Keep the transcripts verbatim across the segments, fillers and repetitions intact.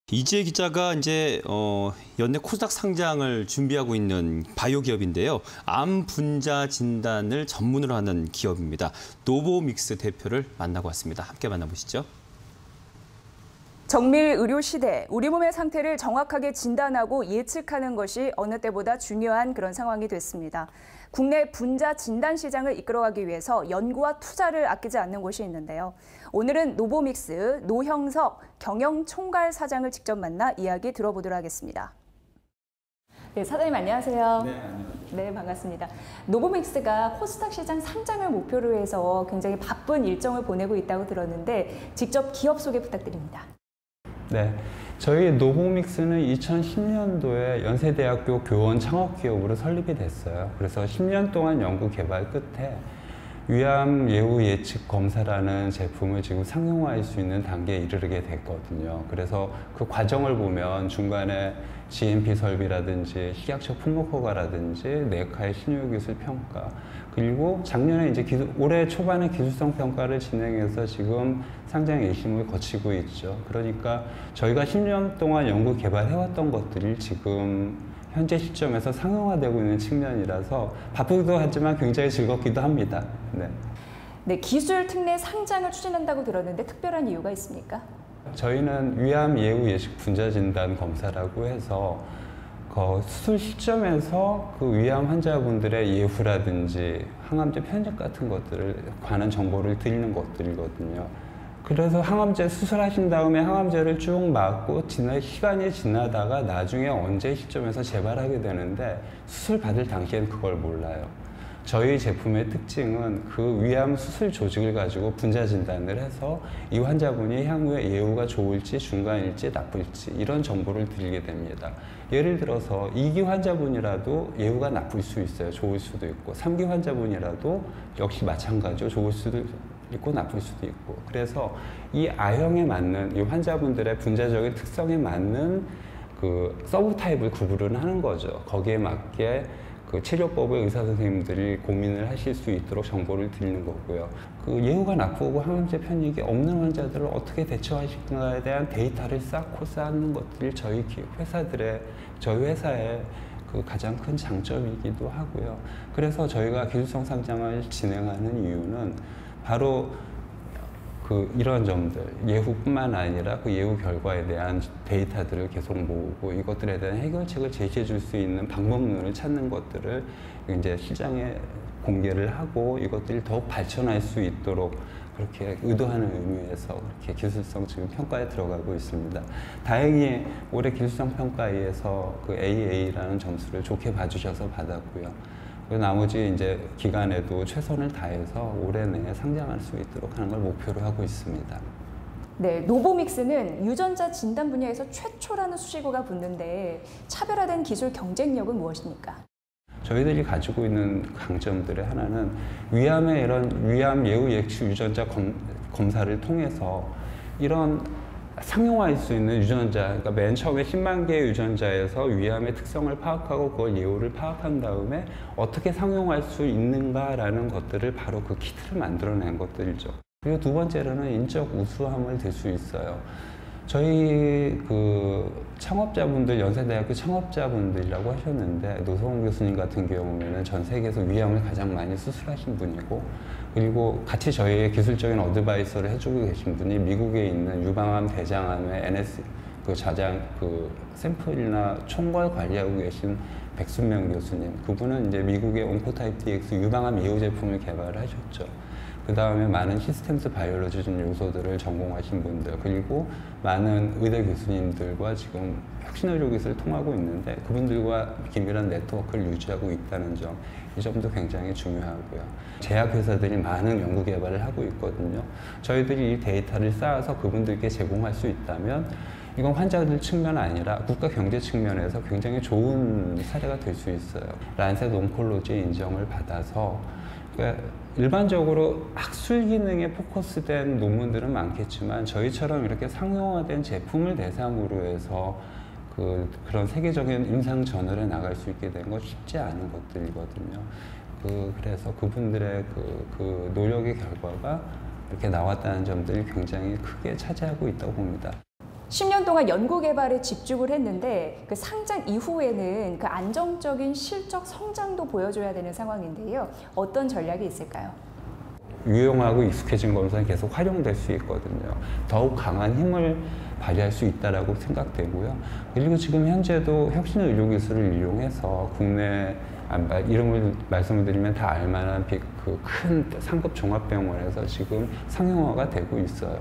이지혜 기자가 이제 어, 연내 코스닥 상장을 준비하고 있는 바이오 기업인데요. 암 분자 진단을 전문으로 하는 기업입니다. 노보믹스 대표를 만나고 왔습니다. 함께 만나보시죠. 정밀 의료 시대, 우리 몸의 상태를 정확하게 진단하고 예측하는 것이 어느 때보다 중요한 그런 상황이 됐습니다. 국내 분자 진단 시장을 이끌어가기 위해서 연구와 투자를 아끼지 않는 곳이 있는데요. 오늘은 노보믹스 노형석 경영총괄 사장을 직접 만나 이야기 들어보도록 하겠습니다. 네, 사장님 안녕하세요. 네, 안녕하세요. 네, 반갑습니다. 노보믹스가 코스닥 시장 상장을 목표로 해서 굉장히 바쁜 일정을 보내고 있다고 들었는데 직접 기업 소개 부탁드립니다. 네, 저희 노보믹스는 이천십 년도에 연세대학교 교원 창업기업으로 설립이 됐어요. 그래서 십 년 동안 연구 개발 끝에 위암 예후 예측 검사라는 제품을 지금 상용화할 수 있는 단계에 이르게 됐거든요. 그래서 그 과정을 보면 중간에 지엠피 설비라든지 식약처 품목 허가라든지 내과의 신효기술 평가, 그리고 작년에 이제 기술, 올해 초반에 기술성 평가를 진행해서 지금 상장 예심을 거치고 있죠. 그러니까 저희가 십 년 동안 연구 개발해왔던 것들이 지금 현재 시점에서 상용화되고 있는 측면이라서 바쁘기도 하지만 굉장히 즐겁기도 합니다. 네. 네, 기술 특례 상장을 추진한다고 들었는데 특별한 이유가 있습니까? 저희는 위암 예후 예측 분자 진단 검사라고 해서 그 수술 시점에서 그 위암 환자분들의 예후라든지 항암제 편집 같은 것들을 관한 정보를 드리는 것들이거든요. 그래서 항암제 수술하신 다음에 항암제를 쭉 맞고 지나, 시간이 지나다가 나중에 언제 시점에서 재발하게 되는데 수술 받을 당시엔 그걸 몰라요. 저희 제품의 특징은 그 위암 수술 조직을 가지고 분자 진단을 해서 이 환자분이 향후에 예후가 좋을지 중간일지 나쁠지 이런 정보를 드리게 됩니다. 예를 들어서 이 기 환자분이라도 예후가 나쁠 수 있어요. 좋을 수도 있고 삼 기 환자분이라도 역시 마찬가지로 좋을 수도 있고 나쁠 수도 있고, 그래서 이 아형에 맞는 이 환자분들의 분자적인 특성에 맞는 그 서브 타입을 구분을 하는 거죠. 거기에 맞게 그 치료법을 의사 선생님들이 고민을 하실 수 있도록 정보를 드리는 거고요. 그 예후가 나쁘고 항암제 편익이 없는 환자들을 어떻게 대처하실까에 대한 데이터를 쌓고 쌓는 것들이 저희 회사들의 저희 회사의 그 가장 큰 장점이기도 하고요. 그래서 저희가 기술성 상장을 진행하는 이유는 바로 그 이런 점들, 예후뿐만 아니라 그 예후 결과에 대한 데이터들을 계속 모으고 이것들에 대한 해결책을 제시해 줄 수 있는 방법론을 찾는 것들을 이제 시장에 공개를 하고 이것들이 더욱 발전할 수 있도록 그렇게 의도하는 의미에서 그렇게 기술성 지금 평가에 들어가고 있습니다. 다행히 올해 기술성 평가에서 그 에이에이라는 점수를 좋게 봐주셔서 받았고요. 나머지 이제 기간에도 최선을 다해서 올해 내에 상장할 수 있도록 하는 걸 목표로 하고 있습니다. 네, 노보믹스는 유전자 진단 분야에서 최초라는 수식어가 붙는데 차별화된 기술 경쟁력은 무엇입니까? 저희들이 가지고 있는 강점들의 하나는 위암의 이런 위암 예후 예측 유전자 검, 검사를 통해서 이런 상용화할 수 있는 유전자, 그러니까 맨 처음에 십만 개의 유전자에서 위암의 특성을 파악하고 그걸 예후를 파악한 다음에 어떻게 상용할 수 있는가라는 것들을 바로 그 키트를 만들어낸 것들이죠. 그리고 두 번째로는 인적 우수함을 들 수 있어요. 저희 그 창업자분들, 연세대학교 창업자분들이라고 하셨는데 노성훈 교수님 같은 경우에는 전 세계에서 위암을 가장 많이 수술하신 분이고, 그리고 같이 저희의 기술적인 어드바이서를 해주고 계신 분이 미국에 있는 유방암, 대장암의 엔에스 그 자장 그 샘플이나 총괄 관리하고 계신 백순명 교수님, 그분은 이제 미국의 온코타입 디엑스 유방암 예후 제품을 개발을 하셨죠. 그 다음에 많은 시스템스 바이올로지 요소들을 전공하신 분들, 그리고 많은 의대 교수님들과 지금 혁신의료 기술을 통하고 있는데 그분들과 긴밀한 네트워크를 유지하고 있다는 점, 이 점도 굉장히 중요하고요. 제약회사들이 많은 연구 개발을 하고 있거든요. 저희들이 이 데이터를 쌓아서 그분들께 제공할 수 있다면 이건 환자들 측면 아니라 국가 경제 측면에서 굉장히 좋은 사례가 될 수 있어요. 란셋 온콜로지 인정을 받아서 그러니까 일반적으로 학술 기능에 포커스된 논문들은 많겠지만 저희처럼 이렇게 상용화된 제품을 대상으로 해서 그, 그런 세계적인 임상 저널에 나갈 수 있게 된 건 쉽지 않은 것들이거든요. 그, 그래서 그분들의 그, 그 노력의 결과가 이렇게 나왔다는 점들이 굉장히 크게 차지하고 있다고 봅니다. 십 년 동안 연구 개발에 집중을 했는데 그 상장 이후에는 그 안정적인 실적 성장도 보여줘야 되는 상황인데요. 어떤 전략이 있을까요? 유용하고 익숙해진 검사는 계속 활용될 수 있거든요. 더욱 강한 힘을 발휘할 수 있다라고 생각되고요. 그리고 지금 현재도 혁신 의료 기술을 이용해서 국내 안발 이름을 말씀을 드리면 다 알만한 그 큰 상급 종합병원에서 지금 상용화가 되고 있어요.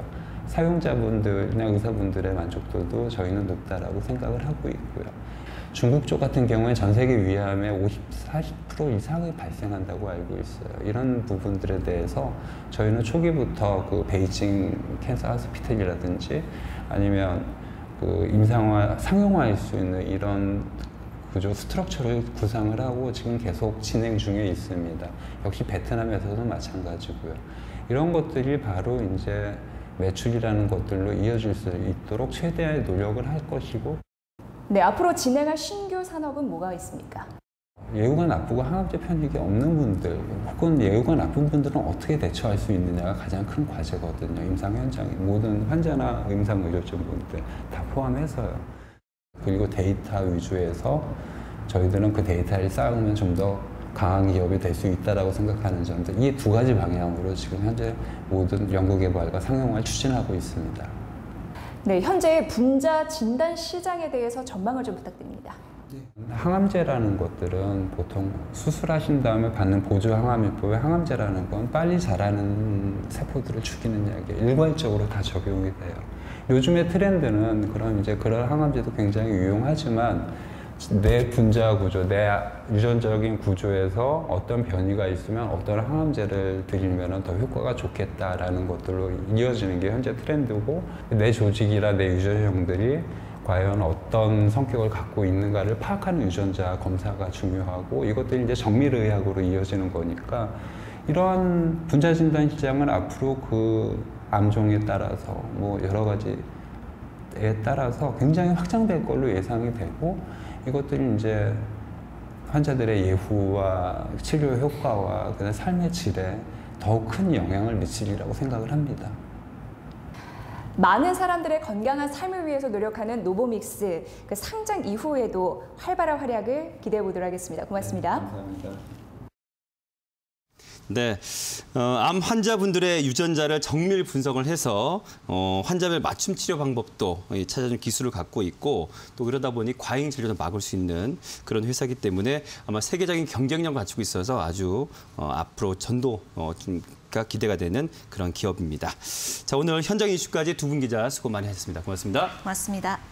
사용자분들이나 의사분들의 만족도도 저희는 높다라고 생각을 하고 있고요. 중국 쪽 같은 경우에 전 세계 위암의 오십, 사십 퍼센트 이상이 발생한다고 알고 있어요. 이런 부분들에 대해서 저희는 초기부터 그 베이징 캔서 하스피탈이라든지 아니면 그 임상화, 상용화할 수 있는 이런 구조 스트럭처를 구상을 하고 지금 계속 진행 중에 있습니다. 역시 베트남에서도 마찬가지고요. 이런 것들이 바로 이제 매출이라는 것들로 이어질 수 있도록 최대의 노력을 할 것이고. 네, 앞으로 진행할 신규 산업은 뭐가 있습니까? 예후가 나쁘고 항암제 편익이 없는 분들 혹은 예후가 나쁜 분들은 어떻게 대처할 수 있느냐가 가장 큰 과제거든요. 임상 현장에 모든 환자나 임상 의료진 분들 다 포함해서요. 그리고 데이터 위주에서 저희들은 그 데이터를 쌓으면 좀 더 강한 기업이 될 수 있다고 생각하는 점들, 이 두 가지 방향으로 지금 현재 모든 연구개발과 상용화를 추진하고 있습니다. 네, 현재 분자 진단 시장에 대해서 전망을 좀 부탁드립니다. 항암제라는 것들은 보통 수술하신 다음에 받는 보조 항암요법의 항암제라는 건 빨리 자라는 세포들을 죽이는 약에 일괄적으로 다 적용이 돼요. 요즘의 트렌드는 그런 이제 그런 항암제도 굉장히 유용하지만 내 분자 구조, 내 유전적인 구조에서 어떤 변이가 있으면 어떤 항암제를 드리면 더 효과가 좋겠다라는 것들로 이어지는 게 현재 트렌드고, 내 조직이나 내 유전형들이 과연 어떤 성격을 갖고 있는가를 파악하는 유전자 검사가 중요하고, 이것들이 이제 정밀의학으로 이어지는 거니까 이러한 분자 진단 시장은 앞으로 그 암종에 따라서 뭐 여러 가지에 따라서 굉장히 확장될 걸로 예상이 되고, 이것들이 이제 환자들의 예후와 치료 효과와 그다음 삶의 질에 더욱 큰 영향을 미치리라고 생각을 합니다. 많은 사람들의 건강한 삶을 위해서 노력하는 노보믹스, 그 상장 이후에도 활발한 활약을 기대해 보도록 하겠습니다. 고맙습니다. 네, 감사합니다. 네, 어, 암 환자분들의 유전자를 정밀 분석을 해서 어, 환자별 맞춤 치료 방법도 찾아주는 기술을 갖고 있고, 또 그러다 보니 과잉 진료도 막을 수 있는 그런 회사이기 때문에 아마 세계적인 경쟁력을 갖추고 있어서 아주 어, 앞으로 전도 어, 좀 기대가 되는 그런 기업입니다. 자, 오늘 현장 이슈까지 두 분 기자 수고 많이 하셨습니다. 고맙습니다. 고맙습니다.